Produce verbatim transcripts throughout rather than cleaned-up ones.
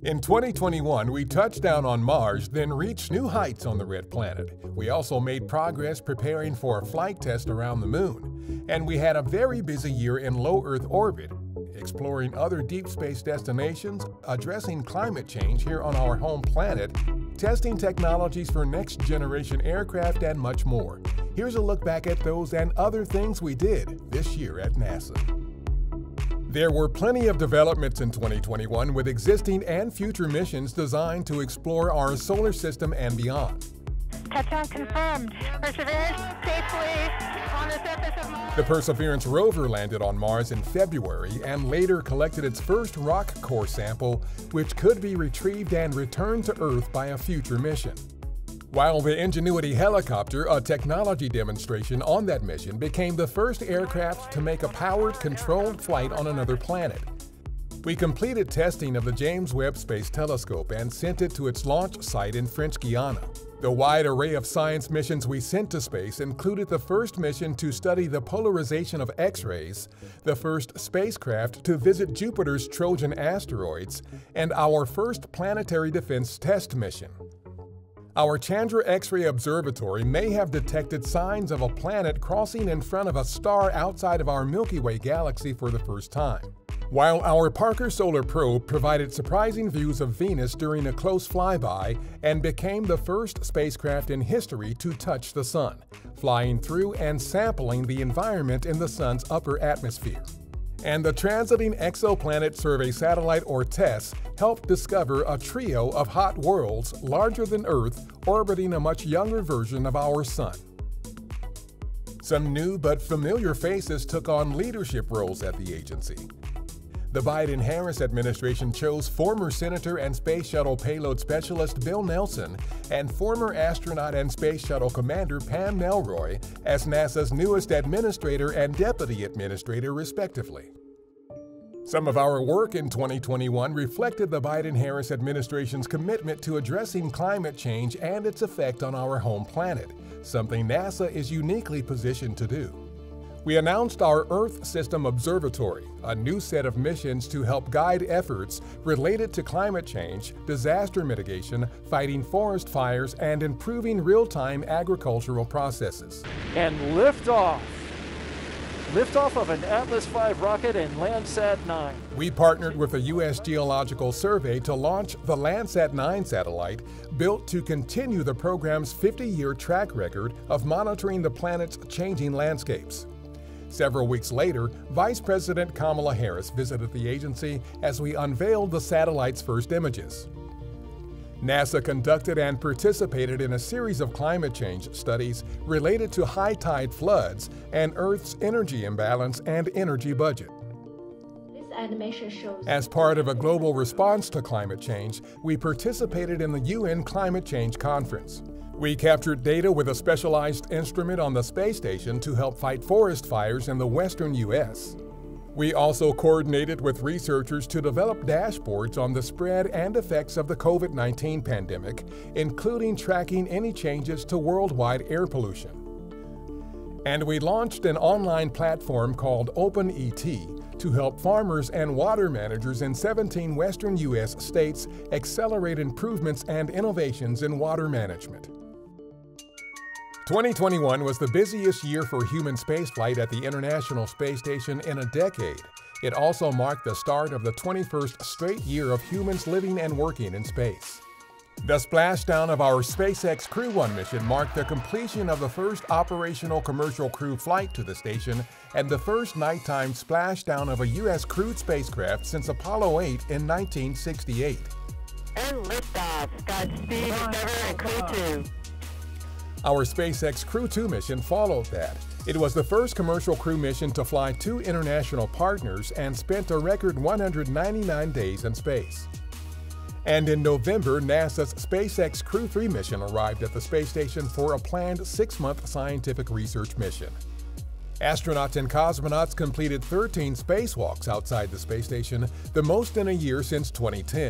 In twenty twenty-one, we touched down on Mars, then reached new heights on the Red Planet. We also made progress preparing for a flight test around the Moon. And we had a very busy year in low Earth orbit, exploring other deep space destinations, addressing climate change here on our home planet, testing technologies for next-generation aircraft, and much more. Here's a look back at those and other things we did this year at NASA. There were plenty of developments in twenty twenty-one with existing and future missions designed to explore our solar system and beyond. Touchdown confirmed. Perseverance safely on the surface of Mars. The Perseverance rover landed on Mars in February and later collected its first rock core sample, which could be retrieved and returned to Earth by a future mission. While the Ingenuity helicopter, a technology demonstration on that mission, became the first aircraft to make a powered, controlled flight on another planet. We completed testing of the James Webb Space Telescope and sent it to its launch site in French Guiana. The wide array of science missions we sent to space included the first mission to study the polarization of X-rays, the first spacecraft to visit Jupiter's Trojan asteroids, and our first planetary defense test mission. Our Chandra X-ray Observatory may have detected signs of a planet crossing in front of a star outside of our Milky Way galaxy for the first time. While our Parker Solar Probe provided surprising views of Venus during a close flyby and became the first spacecraft in history to touch the Sun, flying through and sampling the environment in the Sun's upper atmosphere. And the Transiting Exoplanet Survey Satellite, or TESS, helped discover a trio of hot worlds larger than Earth orbiting a much younger version of our Sun. Some new but familiar faces took on leadership roles at the agency. The Biden-Harris administration chose former Senator and Space Shuttle payload specialist Bill Nelson and former astronaut and Space Shuttle commander Pam Melroy as NASA's newest administrator and deputy administrator, respectively. Some of our work in twenty twenty-one reflected the Biden-Harris administration's commitment to addressing climate change and its effect on our home planet, something NASA is uniquely positioned to do. We announced our Earth System Observatory, a new set of missions to help guide efforts related to climate change, disaster mitigation, fighting forest fires, and improving real-time agricultural processes. And liftoff. Liftoff of an Atlas five rocket and Landsat nine. We partnered with the U S Geological Survey to launch the Landsat nine satellite, built to continue the program's fifty-year track record of monitoring the planet's changing landscapes. Several weeks later, Vice President Kamala Harris visited the agency as we unveiled the satellite's first images. NASA conducted and participated in a series of climate change studies related to high tide floods and Earth's energy imbalance and energy budget. This animation shows. As part of a global response to climate change, we participated in the U N Climate Change Conference. We captured data with a specialized instrument on the space station to help fight forest fires in the western U S. We also coordinated with researchers to develop dashboards on the spread and effects of the COVID nineteen pandemic, including tracking any changes to worldwide air pollution. And we launched an online platform called OpenET to help farmers and water managers in seventeen western U S states accelerate improvements and innovations in water management. twenty twenty-one was the busiest year for human spaceflight at the International Space Station in a decade. It also marked the start of the twenty-first straight year of humans living and working in space. The splashdown of our SpaceX Crew one mission marked the completion of the first operational commercial crew flight to the station and the first nighttime splashdown of a U S crewed spacecraft since Apollo eight in nineteen sixty-eight. And liftoff. Godspeed, Discovery, and Crew two. Our SpaceX Crew two mission followed that. It was the first commercial crew mission to fly two international partners and spent a record one hundred ninety-nine days in space. And in November, NASA's SpaceX Crew three mission arrived at the space station for a planned six-month scientific research mission. Astronauts and cosmonauts completed thirteen spacewalks outside the space station, the most in a year since twenty ten.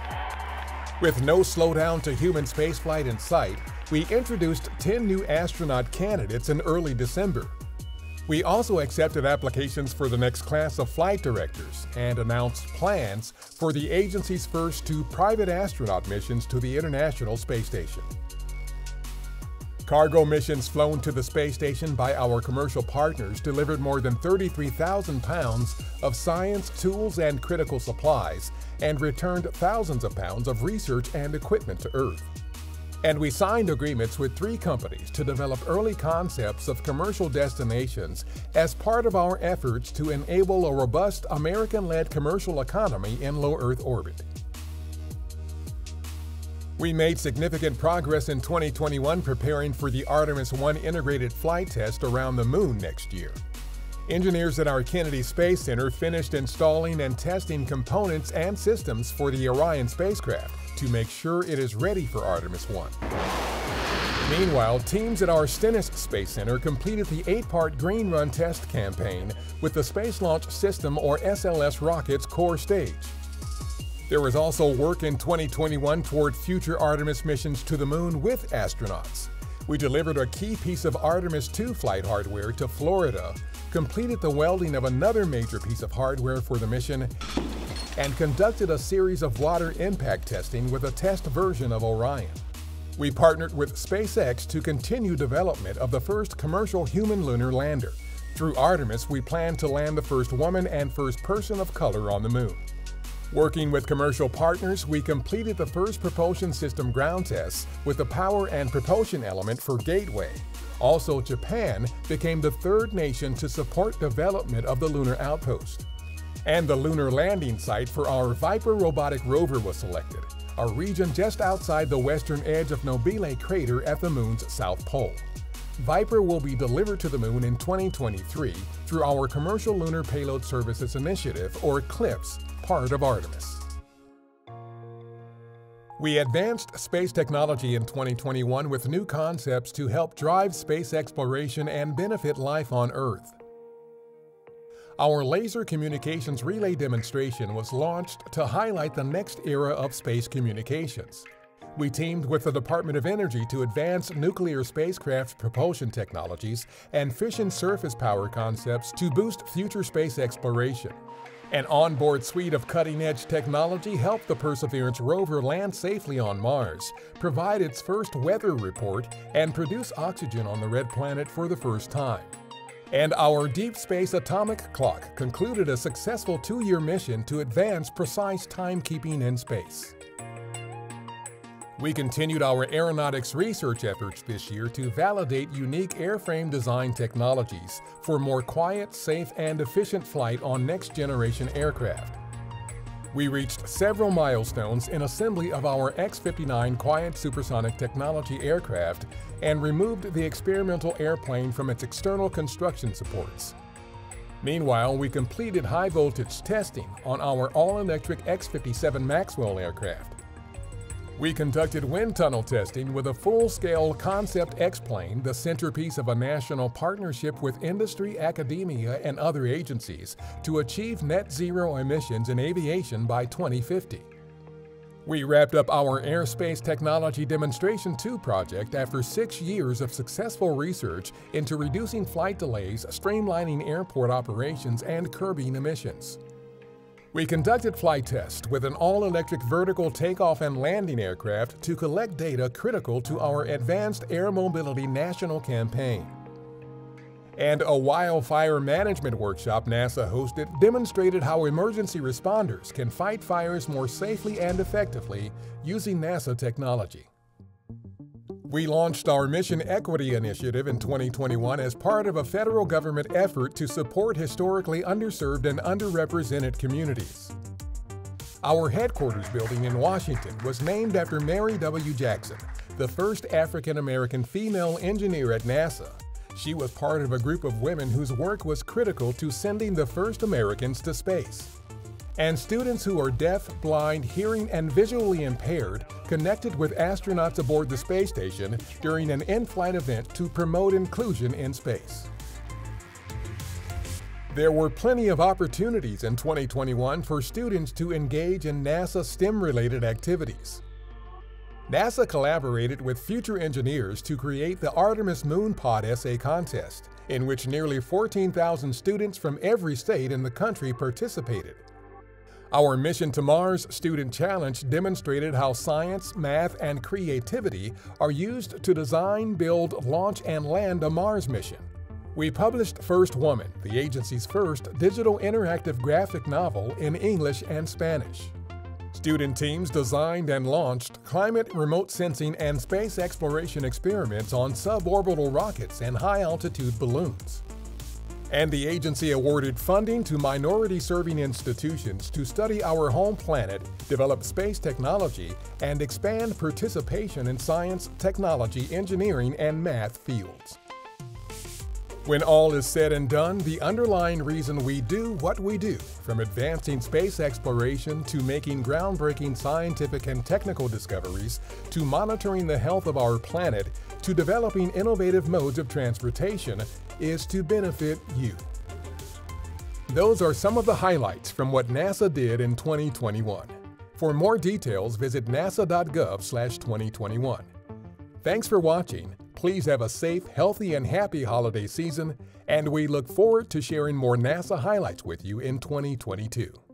With no slowdown to human spaceflight in sight, we introduced ten new astronaut candidates in early December. We also accepted applications for the next class of flight directors and announced plans for the agency's first two private astronaut missions to the International Space Station. Cargo missions flown to the space station by our commercial partners delivered more than thirty-three thousand pounds of science, tools, and critical supplies, and returned thousands of pounds of research and equipment to Earth. And we signed agreements with three companies to develop early concepts of commercial destinations as part of our efforts to enable a robust American-led commercial economy in low Earth orbit. We made significant progress in twenty twenty-one preparing for the Artemis one integrated flight test around the Moon next year. Engineers at our Kennedy Space Center finished installing and testing components and systems for the Orion spacecraft to make sure it is ready for Artemis one. Meanwhile, teams at our Stennis Space Center completed the eight-part Green Run test campaign with the Space Launch System or S L S rocket's core stage. There was also work in twenty twenty-one toward future Artemis missions to the Moon with astronauts. We delivered a key piece of Artemis two flight hardware to Florida, completed the welding of another major piece of hardware for the mission, and conducted a series of water impact testing with a test version of Orion. We partnered with SpaceX to continue development of the first commercial human lunar lander. Through Artemis, we plan to land the first woman and first person of color on the Moon. Working with commercial partners, we completed the first propulsion system ground tests with the power and propulsion element for Gateway. Also, Japan became the third nation to support development of the lunar outpost. And the lunar landing site for our Viper robotic rover was selected, a region just outside the western edge of Nobile crater at the Moon's south pole. Viper will be delivered to the Moon in twenty twenty-three through our Commercial Lunar Payload Services Initiative, or CLIPS, part of Artemis. We advanced space technology in twenty twenty-one with new concepts to help drive space exploration and benefit life on Earth. Our laser communications relay demonstration was launched to highlight the next era of space communications. We teamed with the Department of Energy to advance nuclear spacecraft propulsion technologies and fission surface power concepts to boost future space exploration. An onboard suite of cutting-edge technology helped the Perseverance rover land safely on Mars, provide its first weather report, and produce oxygen on the red planet for the first time. And our Deep Space Atomic Clock concluded a successful two-year mission to advance precise timekeeping in space. We continued our aeronautics research efforts this year to validate unique airframe design technologies for more quiet, safe, and efficient flight on next-generation aircraft. We reached several milestones in assembly of our X fifty-nine quiet supersonic technology aircraft and removed the experimental airplane from its external construction supports. Meanwhile, we completed high-voltage testing on our all-electric X fifty-seven Maxwell aircraft. We conducted wind tunnel testing with a full-scale concept X-plane, the centerpiece of a national partnership with industry, academia, and other agencies to achieve net zero emissions in aviation by twenty fifty. We wrapped up our Airspace Technology Demonstration two project after six years of successful research into reducing flight delays, streamlining airport operations, and curbing emissions. We conducted flight tests with an all-electric vertical takeoff and landing aircraft to collect data critical to our Advanced Air Mobility National Campaign. And a wildfire management workshop NASA hosted demonstrated how emergency responders can fight fires more safely and effectively using NASA technology. We launched our Mission Equity Initiative in twenty twenty-one as part of a federal government effort to support historically underserved and underrepresented communities. Our headquarters building in Washington was named after Mary W. Jackson, the first African-American female engineer at NASA. She was part of a group of women whose work was critical to sending the first Americans to space. And students who are deaf, blind, hearing, and visually impaired connected with astronauts aboard the space station during an in-flight event to promote inclusion in space. There were plenty of opportunities in twenty twenty-one for students to engage in NASA STEM-related activities. NASA collaborated with future engineers to create the Artemis Moon Pod Essay Contest, in which nearly fourteen thousand students from every state in the country participated. Our Mission to Mars Student Challenge demonstrated how science, math, and creativity are used to design, build, launch, and land a Mars mission. We published First Woman, the agency's first digital interactive graphic novel in English and Spanish. Student teams designed and launched climate, remote sensing, and space exploration experiments on suborbital rockets and high-altitude balloons. And the agency awarded funding to minority-serving institutions to study our home planet, develop space technology, and expand participation in science, technology, engineering, and math fields. When all is said and done, the underlying reason we do what we do, from advancing space exploration to making groundbreaking scientific and technical discoveries, to monitoring the health of our planet, to developing innovative modes of transportation, is to benefit you. Those are some of the highlights from what NASA did in twenty twenty-one. For more details, visit nasa dot gov slash twenty twenty-one. Thanks for watching. Please have a safe, healthy, and happy holiday season, and we look forward to sharing more NASA highlights with you in twenty twenty-two.